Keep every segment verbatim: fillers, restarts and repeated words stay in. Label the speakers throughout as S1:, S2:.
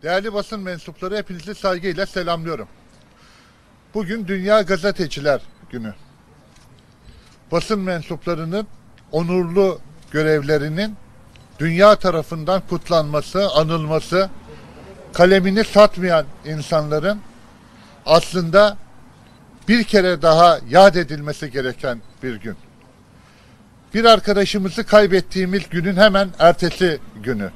S1: Değerli basın mensupları, hepinizi saygıyla selamlıyorum. Bugün Dünya Gazeteciler Günü. Basın mensuplarının onurlu görevlerinin dünya tarafından kutlanması, anılması, kalemini satmayan insanların aslında bir kere daha yad edilmesi gereken bir gün. Bir arkadaşımızı kaybettiğimiz günün hemen ertesi günü.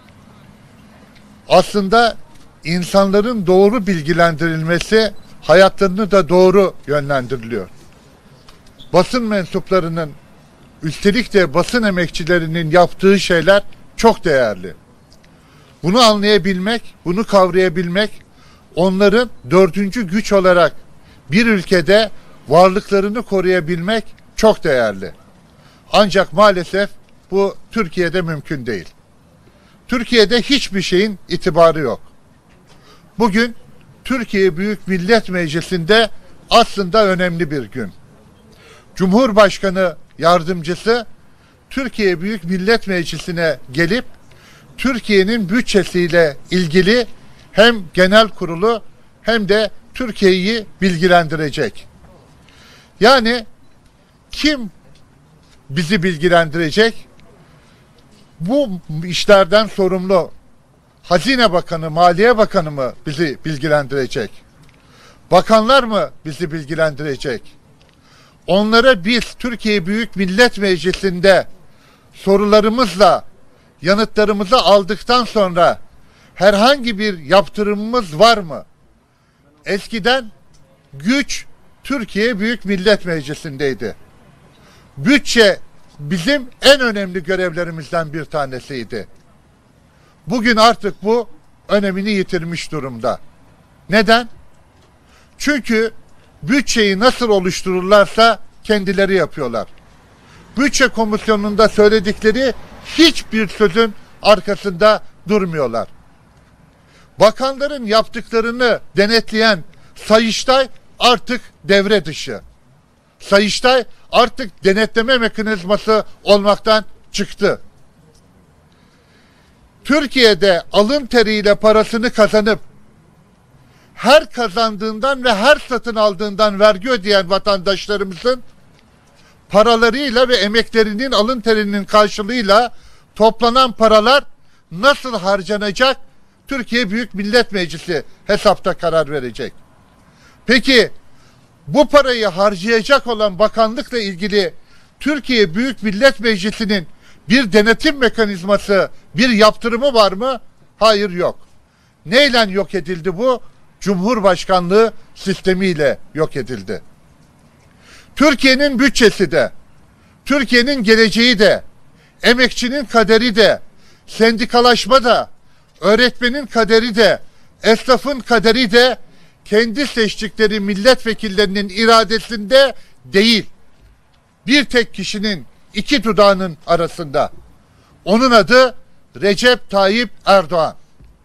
S1: Aslında insanların doğru bilgilendirilmesi, hayatlarını da doğru yönlendiriliyor. Basın mensuplarının, üstelik de basın emekçilerinin yaptığı şeyler çok değerli. Bunu anlayabilmek, bunu kavrayabilmek, onların dördüncü güç olarak bir ülkede varlıklarını koruyabilmek çok değerli. Ancak maalesef bu Türkiye'de mümkün değil. Türkiye'de hiçbir şeyin itibarı yok. Bugün Türkiye Büyük Millet Meclisi'nde aslında önemli bir gün. Cumhurbaşkanı yardımcısı Türkiye Büyük Millet Meclisi'ne gelip Türkiye'nin bütçesiyle ilgili hem genel kurulu hem de Türkiye'yi bilgilendirecek. Yani kim bizi bilgilendirecek? Bu işlerden sorumlu Hazine Bakanı, Maliye Bakanı mı bizi bilgilendirecek? Bakanlar mı bizi bilgilendirecek? Onlara biz Türkiye Büyük Millet Meclisi'nde sorularımızla yanıtlarımızı aldıktan sonra herhangi bir yaptırımımız var mı? Eskiden güç Türkiye Büyük Millet Meclisi'ndeydi. Bütçe bizim en önemli görevlerimizden bir tanesiydi. Bugün artık bu önemini yitirmiş durumda. Neden? Çünkü bütçeyi nasıl oluştururlarsa kendileri yapıyorlar. Bütçe komisyonunda söyledikleri hiçbir sözün arkasında durmuyorlar. Bakanların yaptıklarını denetleyen Sayıştay artık devre dışı. Sayıştay artık denetleme mekanizması olmaktan çıktı. Türkiye'de alın teriyle parasını kazanıp her kazandığından ve her satın aldığından vergi ödeyen vatandaşlarımızın paralarıyla ve emeklerinin, alın terinin karşılığıyla toplanan paralar nasıl harcanacak? Türkiye Büyük Millet Meclisi hesapta karar verecek. Peki bu parayı harcayacak olan bakanlıkla ilgili Türkiye Büyük Millet Meclisi'nin bir denetim mekanizması, bir yaptırımı var mı? Hayır, yok. Neyle yok edildi bu? Cumhurbaşkanlığı sistemiyle yok edildi. Türkiye'nin bütçesi de, Türkiye'nin geleceği de, emekçinin kaderi de, sendikalaşma da, öğretmenin kaderi de, esnafın kaderi de kendi seçtikleri milletvekillerinin iradesinde değil. Bir tek kişinin iki dudağının arasında. Onun adı Recep Tayyip Erdoğan.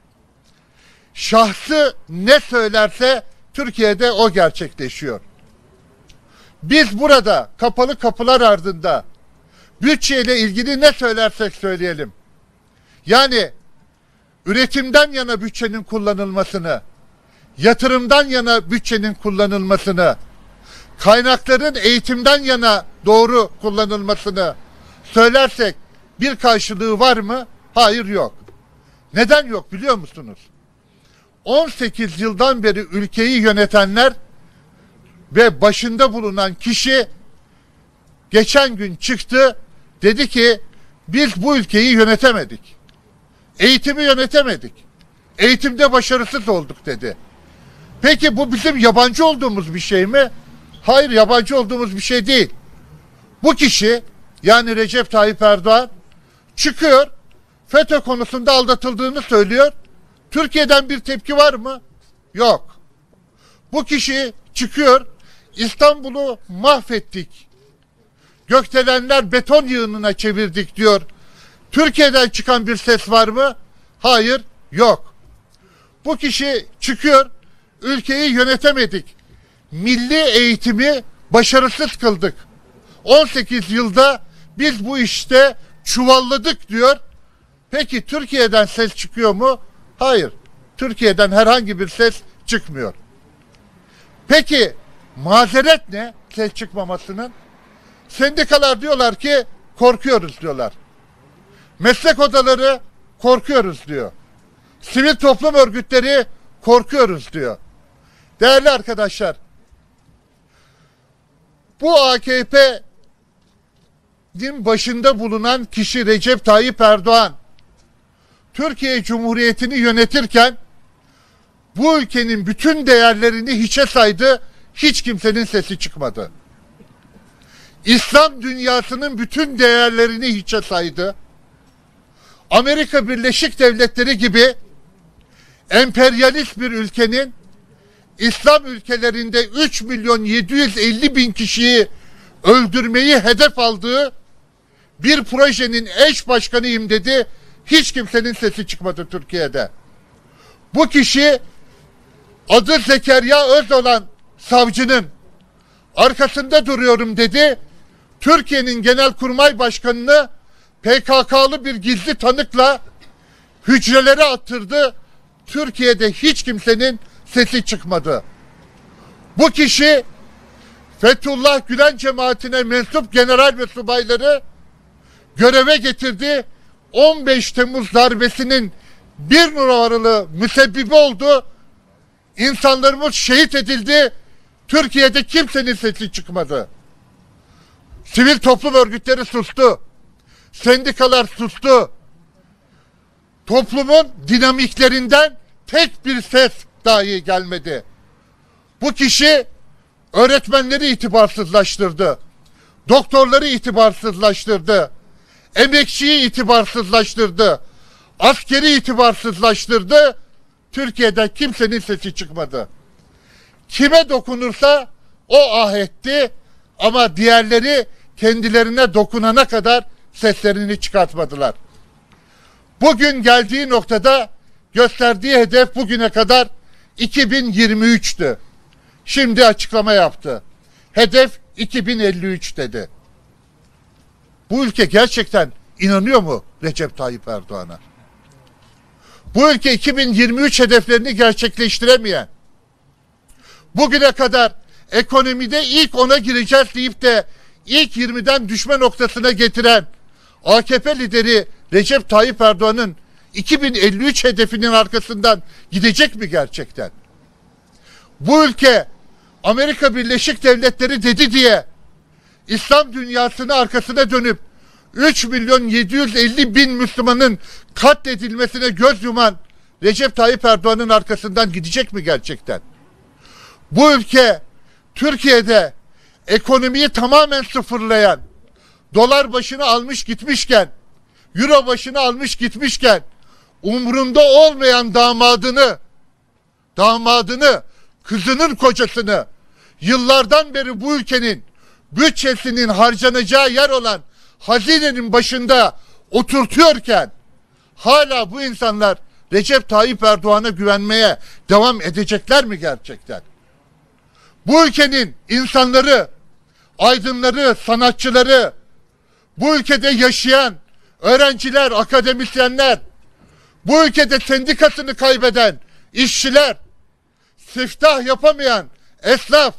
S1: Şahsı ne söylerse Türkiye'de o gerçekleşiyor. Biz burada kapalı kapılar ardında bütçeyle ilgili ne söylersek söyleyelim. Yani üretimden yana bütçenin kullanılmasını, yatırımdan yana bütçenin kullanılmasını, kaynakların eğitimden yana doğru kullanılmasını söylersek bir karşılığı var mı? Hayır, yok. Neden yok biliyor musunuz? on sekiz yıldan beri ülkeyi yönetenler ve başında bulunan kişi geçen gün çıktı, dedi ki biz bu ülkeyi yönetemedik. Eğitimi yönetemedik. Eğitimde başarısız olduk dedi. Peki bu bizim yabancı olduğumuz bir şey mi? Hayır, yabancı olduğumuz bir şey değil. Bu kişi, yani Recep Tayyip Erdoğan çıkıyor, FETÖ konusunda aldatıldığını söylüyor. Türkiye'den bir tepki var mı? Yok. Bu kişi çıkıyor, İstanbul'u mahvettik, gökdelenler beton yığınına çevirdik diyor. Türkiye'den çıkan bir ses var mı? Hayır, yok. Bu kişi çıkıyor, ülkeyi yönetemedik, milli eğitimi başarısız kıldık, on sekiz yılda biz bu işte çuvalladık diyor. Peki Türkiye'den ses çıkıyor mu? Hayır. Türkiye'den herhangi bir ses çıkmıyor. Peki mazeret ne ses çıkmamasının? Sendikalar diyorlar ki korkuyoruz diyorlar. Meslek odaları korkuyoruz diyor. Sivil toplum örgütleri korkuyoruz diyor. Değerli arkadaşlar, bu A K P'nin başında bulunan kişi Recep Tayyip Erdoğan, Türkiye Cumhuriyeti'ni yönetirken bu ülkenin bütün değerlerini hiçe saydı, hiç kimsenin sesi çıkmadı. İslam dünyasının bütün değerlerini hiçe saydı. Amerika Birleşik Devletleri gibi emperyalist bir ülkenin İslam ülkelerinde üç milyon yedi yüz elli bin kişiyi öldürmeyi hedef aldığı bir projenin eş başkanıyım dedi. Hiç kimsenin sesi çıkmadı Türkiye'de. Bu kişi adı Zekeriya Öz olan savcının arkasında duruyorum dedi. Türkiye'nin Genelkurmay Başkanı'nı P K K'lı bir gizli tanıkla hücrelere attırdı. Türkiye'de hiç kimsenin sesi çıkmadı. Bu kişi Fethullah Gülen cemaatine mensup general ve subayları göreve getirdi. on beş Temmuz darbesinin bir numaralı müsebbibi oldu. İnsanlarımız şehit edildi. Türkiye'de kimsenin sesi çıkmadı. Sivil toplum örgütleri sustu. Sendikalar sustu. Toplumun dinamiklerinden tek bir ses dahi gelmedi. Bu kişi öğretmenleri itibarsızlaştırdı. Doktorları itibarsızlaştırdı. Emekçiyi itibarsızlaştırdı. Askeri itibarsızlaştırdı. Türkiye'de kimsenin sesi çıkmadı. Kime dokunursa o ah etti ama diğerleri kendilerine dokunana kadar seslerini çıkartmadılar. Bugün geldiği noktada gösterdiği hedef bugüne kadar iki bin yirmi üç'tü. Şimdi açıklama yaptı. Hedef iki bin elli üç dedi. Bu ülke gerçekten inanıyor mu Recep Tayyip Erdoğan'a? Bu ülke iki bin yirmi üç hedeflerini gerçekleştiremeyen, bugüne kadar ekonomide ilk ona gireceğiz deyip de ilk yirmiden düşme noktasına getiren A K P lideri Recep Tayyip Erdoğan'ın iki bin elli üç hedefinin arkasından gidecek mi gerçekten? Bu ülke Amerika Birleşik Devletleri dedi diye İslam dünyasını arkasına dönüp üç milyon yedi yüz elli bin Müslümanın katledilmesine göz yuman Recep Tayyip Erdoğan'ın arkasından gidecek mi gerçekten? Bu ülke Türkiye'de ekonomiyi tamamen sıfırlayan, dolar başını almış gitmişken, euro başını almış gitmişken, umrunda olmayan damadını, damadını, kızının kocasını, yıllardan beri bu ülkenin bütçesinin harcanacağı yer olan hazinenin başında oturtuyorken, hala bu insanlar Recep Tayyip Erdoğan'a güvenmeye devam edecekler mi gerçekten? Bu ülkenin insanları, aydınları, sanatçıları, bu ülkede yaşayan öğrenciler, akademisyenler, bu ülkede sendikasını kaybeden işçiler, siftah yapamayan esnaf,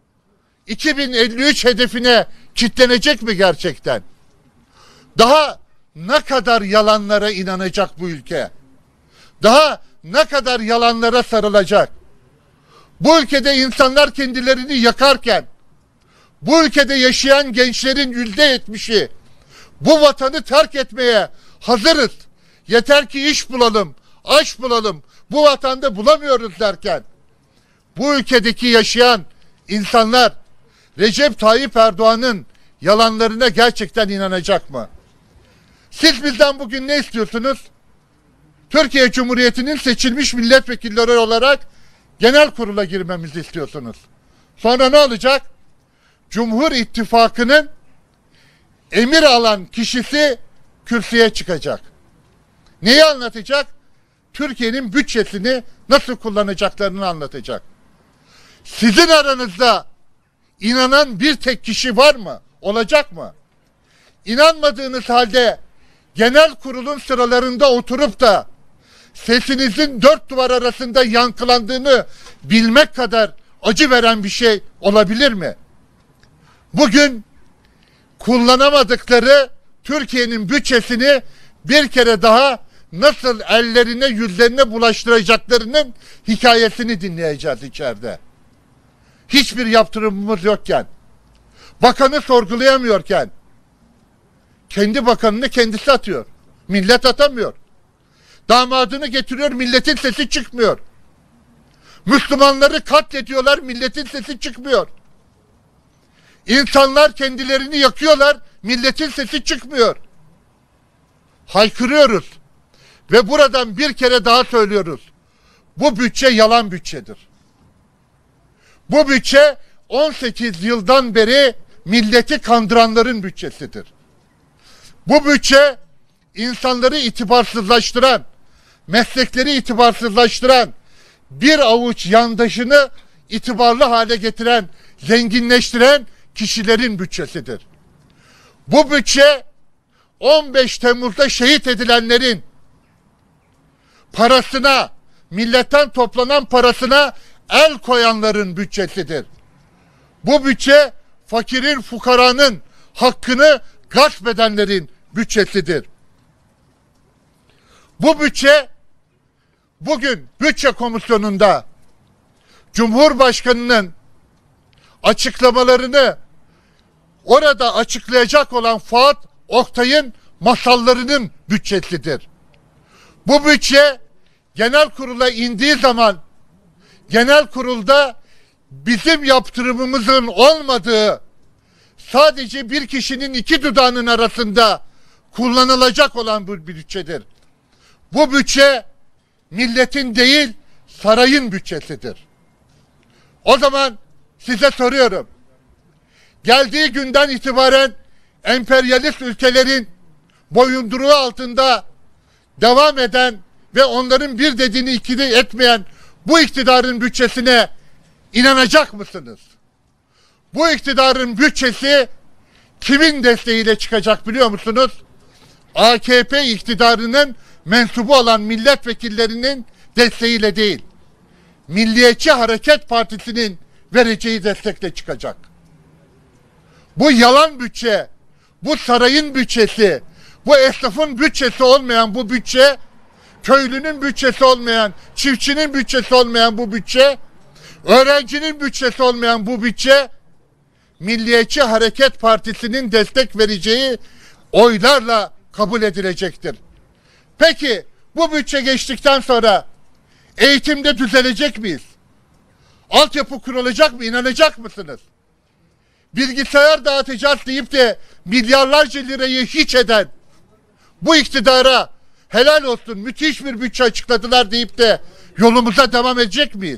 S1: iki bin elli üç hedefine kitlenecek mi gerçekten? Daha ne kadar yalanlara inanacak bu ülke? Daha ne kadar yalanlara sarılacak? Bu ülkede insanlar kendilerini yakarken, bu ülkede yaşayan gençlerin yüzde yetmişi bu vatanı terk etmeye hazırız, yeter ki iş bulalım, aş bulalım, bu vatanda bulamıyoruz derken, bu ülkedeki yaşayan insanlar Recep Tayyip Erdoğan'ın yalanlarına gerçekten inanacak mı? Siz bizden bugün ne istiyorsunuz? Türkiye Cumhuriyeti'nin seçilmiş milletvekilleri olarak genel kurula girmemizi istiyorsunuz. Sonra ne olacak? Cumhur İttifakı'nın emir alan kişisi kürsüye çıkacak. Neyi anlatacak? Türkiye'nin bütçesini nasıl kullanacaklarını anlatacak. Sizin aranızda inanan bir tek kişi var mı? Olacak mı? İnanmadığınız halde genel kurulun sıralarında oturup da sesinizin dört duvar arasında yankılandığını bilmek kadar acı veren bir şey olabilir mi? Bugün kullanamadıkları Türkiye'nin bütçesini bir kere daha nasıl ellerine yüzlerine bulaştıracaklarının hikayesini dinleyeceğiz içeride. Hiçbir yaptırımımız yokken, bakanı sorgulayamıyorken, kendi bakanını kendisi atıyor. Millet atamıyor. Damadını getiriyor, milletin sesi çıkmıyor. Müslümanları katlediyorlar, milletin sesi çıkmıyor. İnsanlar kendilerini yakıyorlar, milletin sesi çıkmıyor. Haykırıyoruz. Ve buradan bir kere daha söylüyoruz. Bu bütçe yalan bütçedir. Bu bütçe on sekiz yıldan beri milleti kandıranların bütçesidir. Bu bütçe insanları itibarsızlaştıran, meslekleri itibarsızlaştıran, bir avuç yandaşını itibarlı hale getiren, zenginleştiren kişilerin bütçesidir. Bu bütçe on beş Temmuz'da şehit edilenlerin parasına, milletten toplanan parasına el koyanların bütçesidir. Bu bütçe fakirin, fukaranın hakkını gasp edenlerin bütçesidir. Bu bütçe bugün bütçe komisyonunda Cumhurbaşkanı'nın açıklamalarını orada açıklayacak olan Fuat Oktay'ın masallarının bütçesidir. Bu bütçe genel kurula indiği zaman genel kurulda bizim yaptırımımızın olmadığı, sadece bir kişinin iki dudağının arasında kullanılacak olan bu bütçedir. Bu bütçe milletin değil, sarayın bütçesidir. O zaman size soruyorum. Geldiği günden itibaren emperyalist ülkelerin boyunduruğu altında devam eden ve onların bir dediğini iki de etmeyen bu iktidarın bütçesine inanacak mısınız? Bu iktidarın bütçesi kimin desteğiyle çıkacak biliyor musunuz? A K P iktidarının mensubu olan milletvekillerinin desteğiyle değil, Milliyetçi Hareket Partisi'nin vereceği destekle çıkacak. Bu yalan bütçe, bu sarayın bütçesi, bu esnafın bütçesi olmayan bu bütçe, köylünün bütçesi olmayan, çiftçinin bütçesi olmayan bu bütçe, öğrencinin bütçesi olmayan bu bütçe, Milliyetçi Hareket Partisi'nin destek vereceği oylarla kabul edilecektir. Peki bu bütçe geçtikten sonra eğitimde düzelecek miyiz? Altyapı kurulacak mı? İnanacak mısınız? Bilgisayar dağıtacağız deyip de milyarlarca lirayı hiç eden bu iktidara helal olsun, müthiş bir bütçe açıkladılar deyip de yolumuza devam edecek miyiz?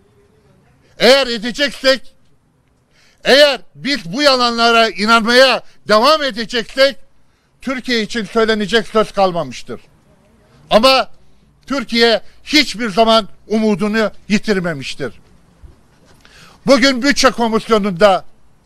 S1: Eğer edeceksek, eğer biz bu yalanlara inanmaya devam edeceksek, Türkiye için söylenecek söz kalmamıştır. Ama Türkiye hiçbir zaman umudunu yitirmemiştir. Bugün bütçe komisyonunda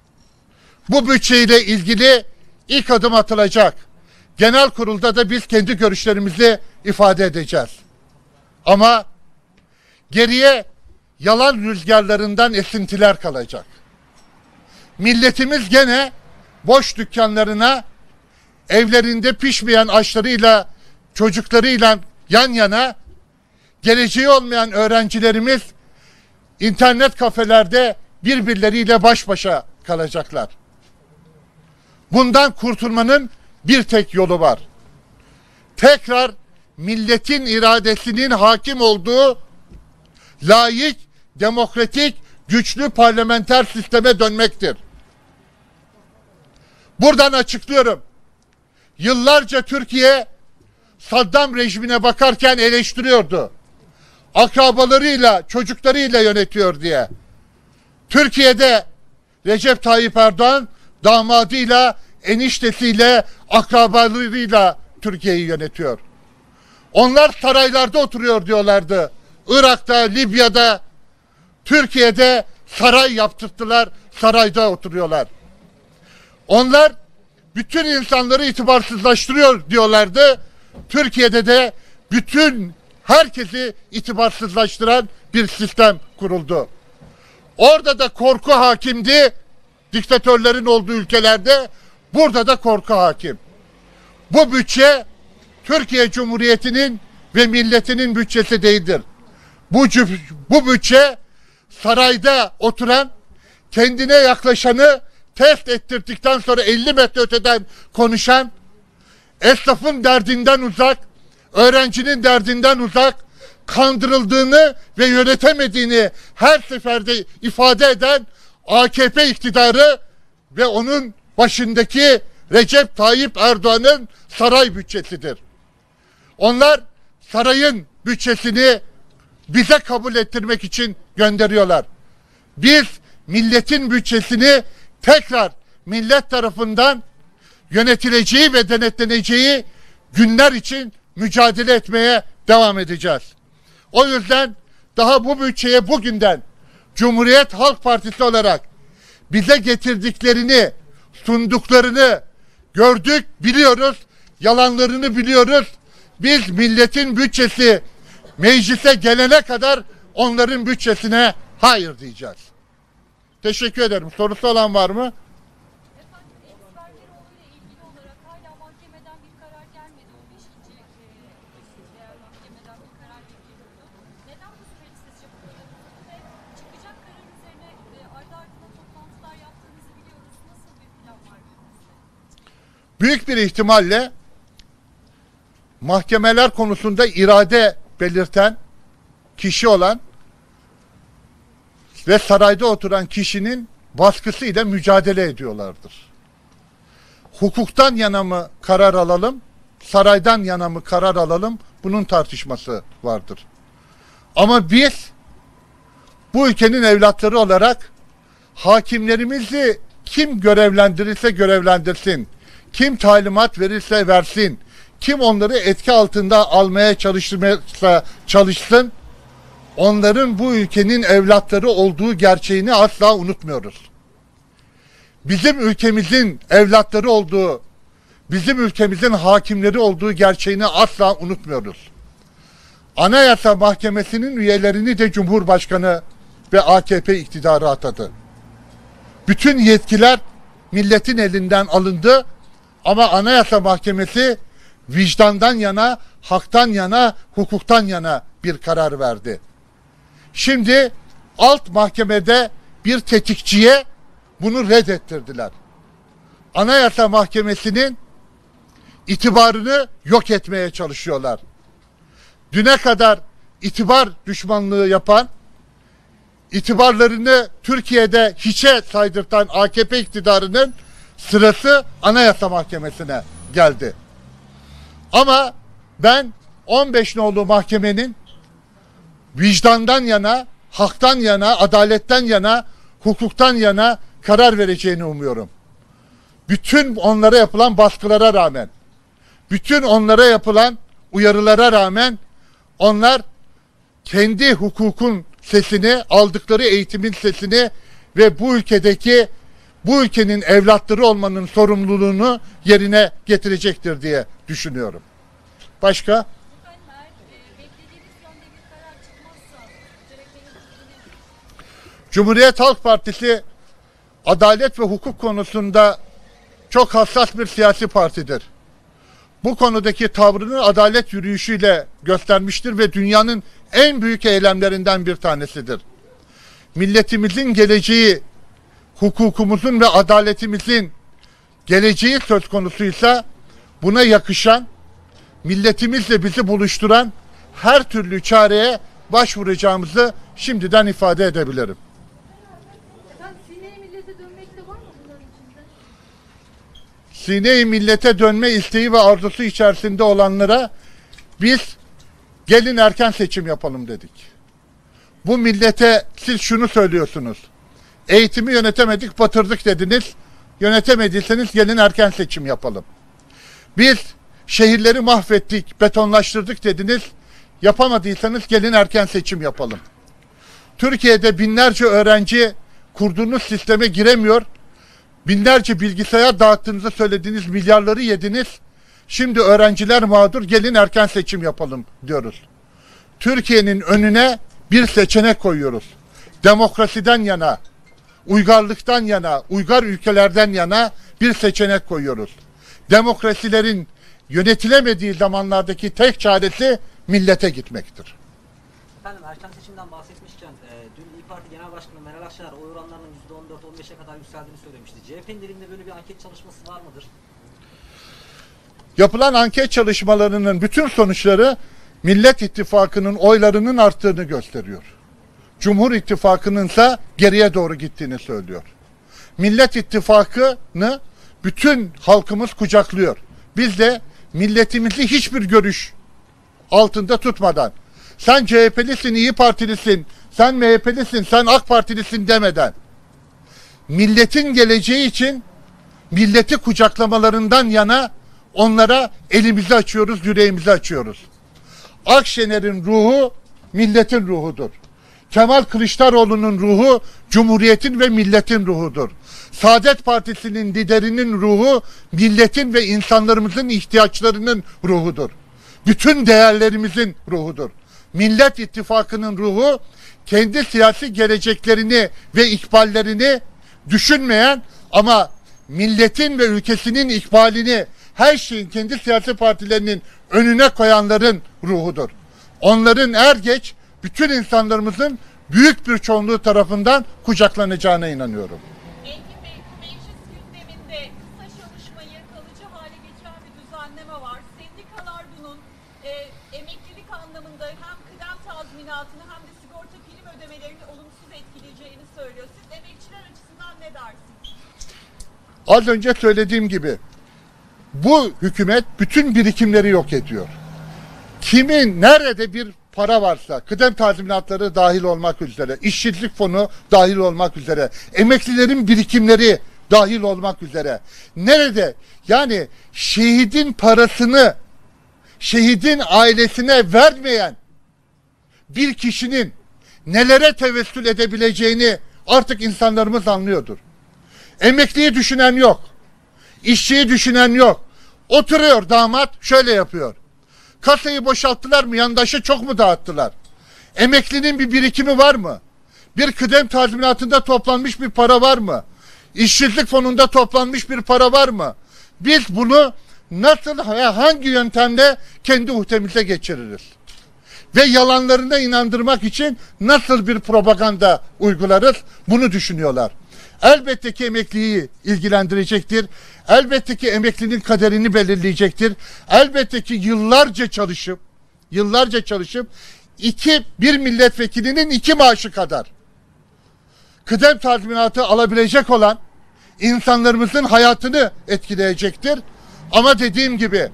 S1: bu bütçeyle ilgili ilk adım atılacak. Genel kurulda da biz kendi görüşlerimizi ifade edeceğiz. Ama geriye yalan rüzgarlarından esintiler kalacak. Milletimiz gene boş dükkanlarına, evlerinde pişmeyen aşlarıyla, çocuklarıyla yan yana, geleceği olmayan öğrencilerimiz internet kafelerde birbirleriyle baş başa kalacaklar. Bundan kurtulmanın bir tek yolu var. Tekrar milletin iradesinin hakim olduğu layık, demokratik, güçlü parlamenter sisteme dönmektir. Buradan açıklıyorum. Yıllarca Türkiye Saddam rejimine bakarken eleştiriyordu. Akrabalarıyla, çocuklarıyla yönetiyor diye. Türkiye'de Recep Tayyip Erdoğan damadıyla, eniştesiyle, akrabalarıyla Türkiye'yi yönetiyor. Onlar saraylarda oturuyor diyorlardı. Irak'ta, Libya'da, Türkiye'de saray yaptırttılar, sarayda oturuyorlar. Onlar bütün insanları itibarsızlaştırıyor diyorlardı. Türkiye'de de bütün herkesi itibarsızlaştıran bir sistem kuruldu. Orada da korku hakimdi, diktatörlerin olduğu ülkelerde, burada da korku hakim. Bu bütçe Türkiye Cumhuriyeti'nin ve milletinin bütçesi değildir. Bu, bu bütçe sarayda oturan, kendine yaklaşanı test ettirdikten sonra elli metre öteden konuşan, esnafın derdinden uzak, öğrencinin derdinden uzak, kandırıldığını ve yönetemediğini her seferde ifade eden A K P iktidarı ve onun başındaki Recep Tayyip Erdoğan'ın saray bütçesidir. Onlar sarayın bütçesini bize kabul ettirmek için gönderiyorlar. Biz milletin bütçesini tekrar millet tarafından yönetileceği ve denetleneceği günler için mücadele etmeye devam edeceğiz. O yüzden daha bu bütçeye bugünden Cumhuriyet Halk Partisi olarak bize getirdiklerini, sunduklarını gördük, biliyoruz, yalanlarını biliyoruz. Biz milletin bütçesi meclise gelene kadar onların bütçesine hayır diyeceğiz. Teşekkür ederim. Sorusu olan var mı?
S2: Efendim, Enis Berberoğlu ile ilgili olarak hala mahkemeden bir karar gelmedi. on beşinci değer mahkemeden bir karar bekleniyordu. Neden bu süreci sizce bu kadar uzun ve çıkacak karar üzerine e, ardı ardına toplantılar yaptığınızı biliyoruz. Nasıl bir plan var önünüzde?
S1: Büyük bir ihtimalle mahkemeler konusunda irade belirten kişi olan ve sarayda oturan kişinin baskısıyla mücadele ediyorlardır. Hukuktan yana mı karar alalım, saraydan yana mı karar alalım, bunun tartışması vardır. Ama biz bu ülkenin evlatları olarak hakimlerimizi kim görevlendirirse görevlendirsin, kim talimat verirse versin, kim onları etki altında almaya çalıştırmaya çalışsın, onların bu ülkenin evlatları olduğu gerçeğini asla unutmuyoruz. Bizim ülkemizin evlatları olduğu, bizim ülkemizin hakimleri olduğu gerçeğini asla unutmuyoruz. Anayasa Mahkemesi'nin üyelerini de Cumhurbaşkanı ve A K P iktidarı atadı. Bütün yetkiler milletin elinden alındı ama Anayasa Mahkemesi vicdandan yana, haktan yana, hukuktan yana bir karar verdi. Şimdi alt mahkemede bir tetikçiye bunu reddettirdiler. Anayasa Mahkemesi'nin itibarını yok etmeye çalışıyorlar. Düne kadar itibar düşmanlığı yapan, itibarlarını Türkiye'de hiçe saydırtan A K P iktidarının sırası Anayasa Mahkemesi'ne geldi. Ama ben on beş nolu mahkemenin vicdandan yana, haktan yana, adaletten yana, hukuktan yana karar vereceğini umuyorum. Bütün onlara yapılan baskılara rağmen, bütün onlara yapılan uyarılara rağmen onlar kendi hukukun sesini, aldıkları eğitimin sesini ve bu ülkedeki, bu ülkenin evlatları olmanın sorumluluğunu yerine getirecektir diye düşünüyorum. Başka? Cumhuriyet Halk Partisi adalet ve hukuk konusunda çok hassas bir siyasi partidir. Bu konudaki tavrını adalet yürüyüşüyle göstermiştir ve dünyanın en büyük eylemlerinden bir tanesidir. Milletimizin geleceği, hukukumuzun ve adaletimizin geleceği söz konusuysa buna yakışan, milletimizle bizi buluşturan her türlü çareye başvuracağımızı şimdiden ifade edebilirim.
S2: Efendim, Sine-i Millet'e dönmek de var mı bunların içinde?
S1: Sine-i millete dönme isteği ve arzusu içerisinde olanlara biz gelin erken seçim yapalım dedik. Bu millete siz şunu söylüyorsunuz: eğitimi yönetemedik, batırdık dediniz. Yönetemediyseniz gelin erken seçim yapalım. Biz şehirleri mahvettik, betonlaştırdık dediniz. Yapamadıysanız gelin erken seçim yapalım. Türkiye'de binlerce öğrenci kurduğunuz sisteme giremiyor. Binlerce bilgisayar dağıttığınızı söylediğiniz milyarları yediniz. Şimdi öğrenciler mağdur, gelin erken seçim yapalım diyoruz. Türkiye'nin önüne bir seçenek koyuyoruz. Demokrasiden yana, uygarlıktan yana, uygar ülkelerden yana bir seçenek koyuyoruz. Demokrasilerin yönetilemediği zamanlardaki tek çaresi millete gitmektir.
S3: Efendim erken seçimden bahsetmişken e, dün İYİ Parti Genel Başkanı Meral Akşener oy oranlarının yüzde on dört on beşe kadar yükseldiğini söylemişti. C H P'nin elinde böyle bir anket çalışması var mıdır?
S1: Yapılan anket çalışmalarının bütün sonuçları Millet İttifakı'nın oylarının arttığını gösteriyor. Cumhur İttifakı'nın ise geriye doğru gittiğini söylüyor. Millet İttifakı'nı bütün halkımız kucaklıyor. Biz de milletimizi hiçbir görüş altında tutmadan, sen C H P'lisin, İYİ Partilisin, sen M H P'lisin, sen AK Partilisin demeden, milletin geleceği için milleti kucaklamalarından yana onlara elimizi açıyoruz, yüreğimizi açıyoruz. Akşener'in ruhu milletin ruhudur. Kemal Kılıçdaroğlu'nun ruhu Cumhuriyet'in ve milletin ruhudur. Saadet Partisi'nin liderinin ruhu milletin ve insanlarımızın ihtiyaçlarının ruhudur. Bütün değerlerimizin ruhudur. Millet İttifakı'nın ruhu kendi siyasi geleceklerini ve ikballerini düşünmeyen ama milletin ve ülkesinin ikbalini her şeyin kendi siyasi partilerinin önüne koyanların ruhudur. Onların er geç bütün insanlarımızın büyük bir çoğunluğu tarafından kucaklanacağına inanıyorum.
S2: Engin Bey, meclis gündeminde kısa çalışmayı kalıcı hale getiren bir düzenleme var. Sendikalar bunun e, emeklilik anlamında hem kıdem tazminatını hem de sigorta prim ödemelerini olumsuz etkileyeceğini söylüyor. Siz emekçiler açısından ne dersiniz?
S1: Az önce söylediğim gibi bu hükümet bütün birikimleri yok ediyor. Kimin nerede bir para varsa, kıdem tazminatları dahil olmak üzere, işsizlik fonu dahil olmak üzere, emeklilerin birikimleri dahil olmak üzere, nerede yani şehidin parasını şehidin ailesine vermeyen bir kişinin nelere tevessül edebileceğini artık insanlarımız anlıyordur. Emekliyi düşünen yok. İşçiyi düşünen yok. Oturuyor damat şöyle yapıyor. Kasayı boşalttılar mı? Yandaşı çok mu dağıttılar? Emeklinin bir birikimi var mı? Bir kıdem tazminatında toplanmış bir para var mı? İşsizlik fonunda toplanmış bir para var mı? Biz bunu nasıl, hangi yöntemle kendi uhdemize geçiririz? Ve yalanlarına inandırmak için nasıl bir propaganda uygularız? Bunu düşünüyorlar. Elbette ki emekliyi ilgilendirecektir. Elbette ki emeklinin kaderini belirleyecektir. Elbette ki yıllarca çalışıp, yıllarca çalışıp iki, bir milletvekilinin iki maaşı kadar kıdem tazminatı alabilecek olan insanlarımızın hayatını etkileyecektir. Ama dediğim gibi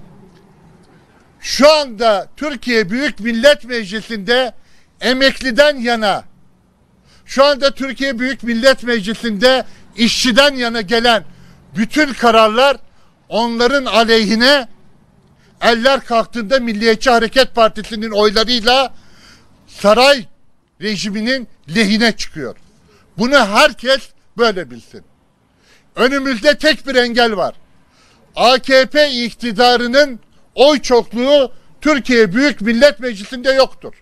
S1: şu anda Türkiye Büyük Millet Meclisi'nde emekliden yana, şu anda Türkiye Büyük Millet Meclisi'nde işçiden yana gelen bütün kararlar onların aleyhine, eller kalktığında Milliyetçi Hareket Partisi'nin oylarıyla saray rejiminin lehine çıkıyor. Bunu herkes böyle bilsin. Önümüzde tek bir engel var. A K P iktidarının oy çokluğu Türkiye Büyük Millet Meclisi'nde yoktur.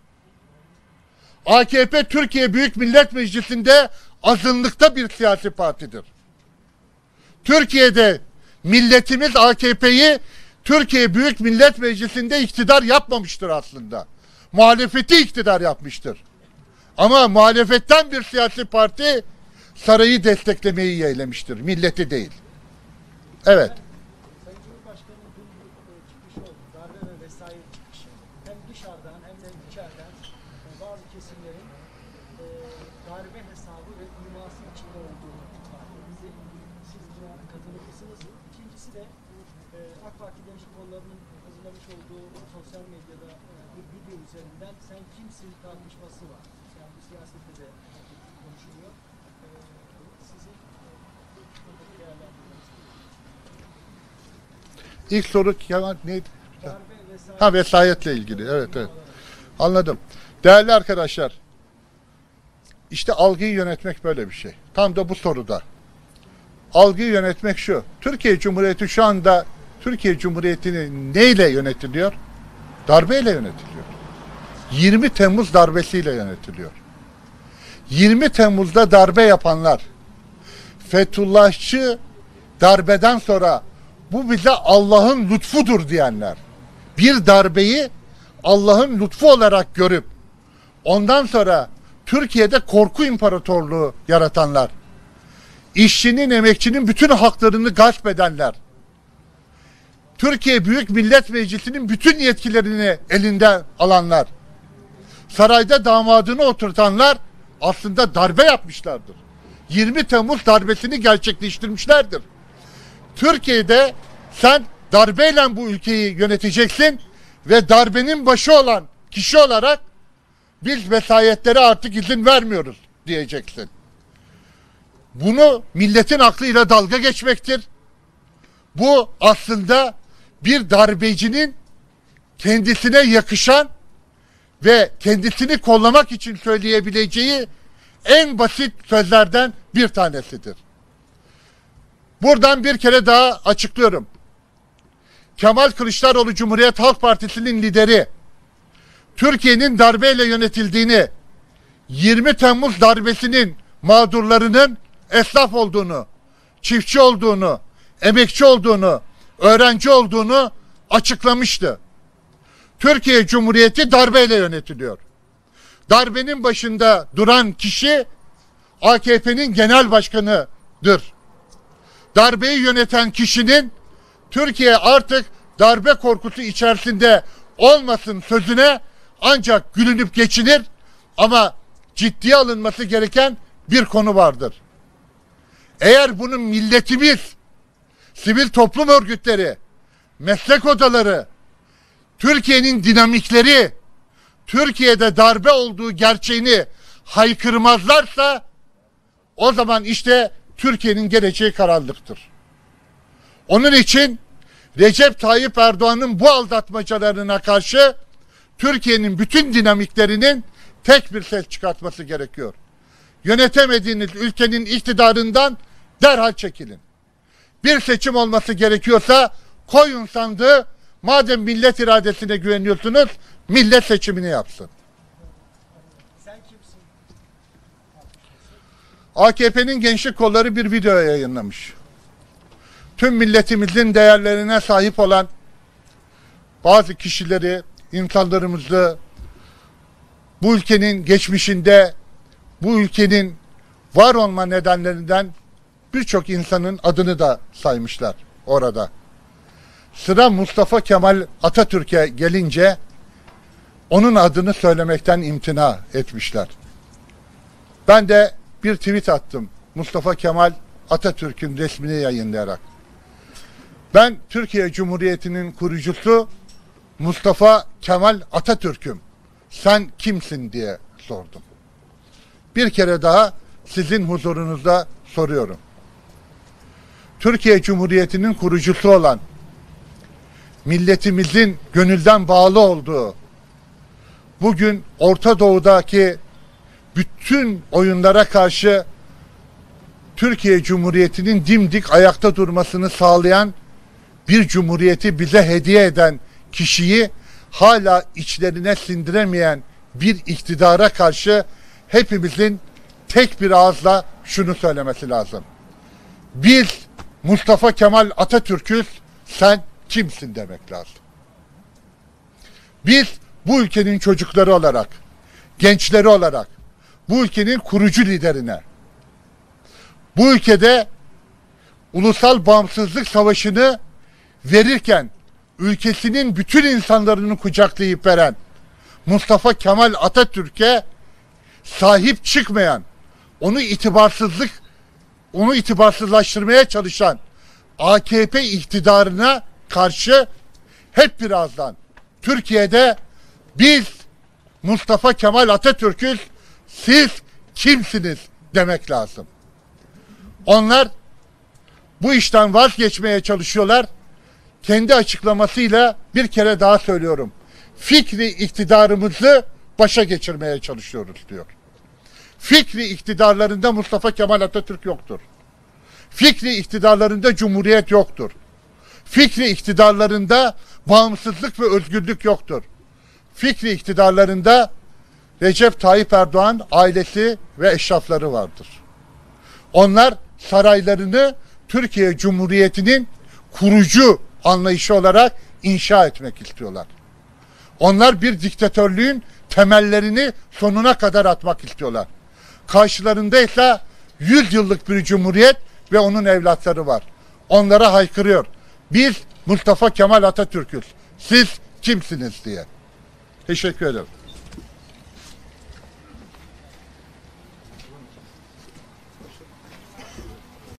S1: A K P Türkiye Büyük Millet Meclisi'nde azınlıkta bir siyasi partidir. Türkiye'de milletimiz A K P'yi Türkiye Büyük Millet Meclisi'nde iktidar yapmamıştır aslında. Muhalefeti iktidar yapmıştır. Ama muhalefetten bir siyasi parti sarayı desteklemeyi yeğlemiştir. Milleti değil. Evet.
S4: Sayın Cumhurbaşkanı'nın dün bir çıkışı oldu. Darbe ve vesayet çıkışı. Hem dışarıdan hem de içeriden bazı kesimlerin e, darbe hesabı ve iması içinde olduğunu ifade etti. Siz buna katılır mısınız? İkincisi de e, AK Parti Gençlik Kolları'nın hazırlamış olduğu sosyal medyada e, bir video üzerinden sen kimsin tartışması var. Yani bu siyasette de konuşuluyor. E, sizin e, buradaki değerlendirmeniz.
S1: İlk soru ya, neydi?
S4: Darbe vesayet.
S1: Ha, vesayetle ilgili. Evet, evet. Anladım. Değerli arkadaşlar, işte algıyı yönetmek böyle bir şey. Tam da bu soruda. Algıyı yönetmek şu. Türkiye Cumhuriyeti şu anda Türkiye Cumhuriyeti'ni neyle yönetiliyor? Darbeyle yönetiliyor. yirmi Temmuz darbesiyle yönetiliyor. yirmi Temmuz'da darbe yapanlar, Fethullahçı darbeden sonra bu bize Allah'ın lütfudur diyenler, bir darbeyi Allah'ın lütfu olarak görüp ondan sonra Türkiye'de korku imparatorluğu yaratanlar, işçinin, emekçinin bütün haklarını gasp edenler, Türkiye Büyük Millet Meclisi'nin bütün yetkilerini elinden alanlar, sarayda damadını oturtanlar aslında darbe yapmışlardır. yirmi Temmuz darbesini gerçekleştirmişlerdir. Türkiye'de sen darbeyle bu ülkeyi yöneteceksin ve darbenin başı olan kişi olarak biz vesayetlere artık izin vermiyoruz diyeceksin. Bunu milletin aklıyla dalga geçmektir. Bu aslında bir darbecinin kendisine yakışan ve kendisini kollamak için söyleyebileceği en basit sözlerden bir tanesidir. Buradan bir kere daha açıklıyorum. Kemal Kılıçdaroğlu Cumhuriyet Halk Partisi'nin lideri, Türkiye'nin darbeyle yönetildiğini, yirmi Temmuz darbesinin mağdurlarının esnaf olduğunu, çiftçi olduğunu, emekçi olduğunu, öğrenci olduğunu açıklamıştı. Türkiye Cumhuriyeti darbeyle yönetiliyor. Darbenin başında duran kişi A K P'nin genel başkanıdır. Darbeyi yöneten kişinin Türkiye artık darbe korkusu içerisinde olmasın sözüne ancak gülünüp geçilir ama ciddiye alınması gereken bir konu vardır. Eğer bunu milletimiz, sivil toplum örgütleri, meslek odaları, Türkiye'nin dinamikleri, Türkiye'de darbe olduğu gerçeğini haykırmazlarsa o zaman işte Türkiye'nin geleceği karanlıktır. Onun için Recep Tayyip Erdoğan'ın bu aldatmacalarına karşı Türkiye'nin bütün dinamiklerinin tek bir ses çıkartması gerekiyor. Yönetemediğiniz ülkenin iktidarından derhal çekilin. Bir seçim olması gerekiyorsa koyun sandığı, madem millet iradesine güveniyorsunuz, millet seçimini yapsın.
S4: Sen kimsin?
S1: A K P'nin gençlik kolları bir video yayınlamış. Tüm milletimizin değerlerine sahip olan bazı kişileri, insanlarımızı bu ülkenin geçmişinde, bu ülkenin var olma nedenlerinden birçok insanın adını da saymışlar orada. Sıra Mustafa Kemal Atatürk'e gelince onun adını söylemekten imtina etmişler. Ben de bir tweet attım Mustafa Kemal Atatürk'ün resmini yayınlayarak. Ben Türkiye Cumhuriyeti'nin kurucusu Mustafa Kemal Atatürk'üm. Sen kimsin diye sordum. Bir kere daha sizin huzurunuzda soruyorum. Türkiye Cumhuriyeti'nin kurucusu olan, milletimizin gönülden bağlı olduğu, bugün Orta Doğu'daki bütün oyunlara karşı Türkiye Cumhuriyeti'nin dimdik ayakta durmasını sağlayan bir cumhuriyeti bize hediye eden kişiyi hala içlerine sindiremeyen bir iktidara karşı hepimizin tek bir ağızla şunu söylemesi lazım. Biz Mustafa Kemal Atatürk'üz, sen kimsin demek lazım. Biz bu ülkenin çocukları olarak, gençleri olarak, bu ülkenin kurucu liderine, bu ülkede ulusal bağımsızlık savaşını verirken ülkesinin bütün insanlarını kucaklayıp veren Mustafa Kemal Atatürk'e sahip çıkmayan, onu itibarsızlık, onu itibarsızlaştırmaya çalışan A K P iktidarına karşı hep birazdan Türkiye'de biz Mustafa Kemal Atatürk'üz, siz kimsiniz demek lazım. Onlar bu işten vazgeçmeye çalışıyorlar. Kendi açıklamasıyla bir kere daha söylüyorum. Fikri iktidarımızı başa geçirmeye çalışıyoruz diyor. Fikri iktidarlarında Mustafa Kemal Atatürk yoktur. Fikri iktidarlarında Cumhuriyet yoktur. Fikri iktidarlarında bağımsızlık ve özgürlük yoktur. fikri iktidarlarında Recep Tayyip Erdoğan ailesi ve eşrafları vardır. Onlar saraylarını Türkiye Cumhuriyeti'nin kurucu anlayışı olarak inşa etmek istiyorlar. Onlar bir diktatörlüğün temellerini sonuna kadar atmak istiyorlar. Karşılarında ise yüz yıllık bir cumhuriyet ve onun evlatları var. Onlara haykırıyor. Biz Mustafa Kemal Atatürk'üz. Siz kimsiniz diye. Teşekkür ederim.